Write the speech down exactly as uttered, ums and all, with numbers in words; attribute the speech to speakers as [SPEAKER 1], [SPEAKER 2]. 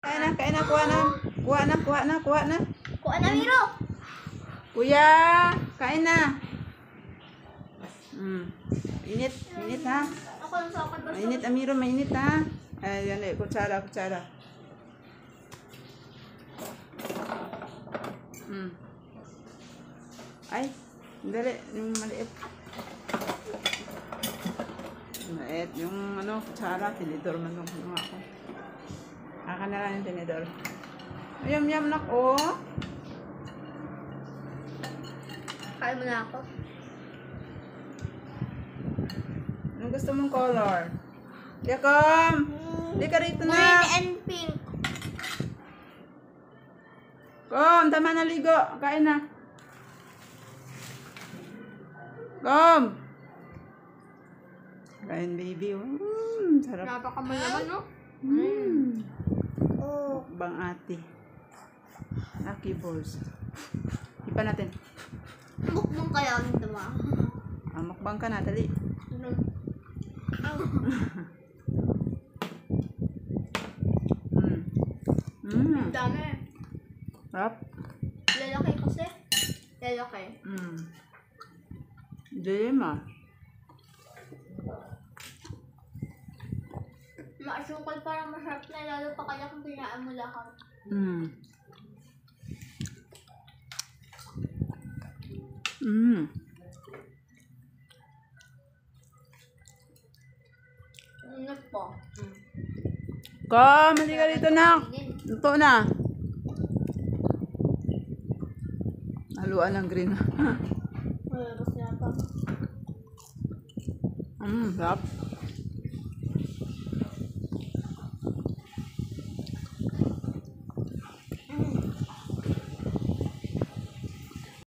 [SPEAKER 1] Kain na, kain na, kuha na. Kuha na, kuha na, kuha na.
[SPEAKER 2] Kuha na, Miro.
[SPEAKER 1] Kuya, kain na. Mm. Init, init ha.
[SPEAKER 2] Ako lang sa akin.
[SPEAKER 1] Mainit, Amiro, mainit ha. Ayan, eh, kutsara, kutsara. Mm. Ay, dali, yung maliit. Maliit, yung ano, kutsara, tinidor man nung ano ako. Aka na lang yung tinidor. Ayam, yam, nak, oh.
[SPEAKER 2] Kain mo na ako.
[SPEAKER 1] Anong gusto mong color? Yakom! Di ka rito na!
[SPEAKER 2] Green and pink.
[SPEAKER 1] Kom, tama na ligo. Kain na. Kom! Kain, baby. Mm, sarap.
[SPEAKER 2] Napakamalaman, no?
[SPEAKER 1] Mm.
[SPEAKER 2] Oh.
[SPEAKER 1] Bang ate. Lucky balls. Ipa natin.
[SPEAKER 2] Mukbang kaya ang dama.
[SPEAKER 1] Ah, mukbang ka na, dali. Mm. Mm.
[SPEAKER 2] Ang dami.
[SPEAKER 1] Sarap.
[SPEAKER 2] Lalaki kasi. Lalaki.
[SPEAKER 1] Mm. Dilim ah.
[SPEAKER 2] Maasukal parang masarap na lalo pa kaya kung pinaan mo lahat.
[SPEAKER 1] Mm. Mm.
[SPEAKER 2] Ano po? Mm.
[SPEAKER 1] Kom, hindi ka dito na. Luto na. Haluan ng green.
[SPEAKER 2] Wala ba siya pa?
[SPEAKER 1] Mm, sarap.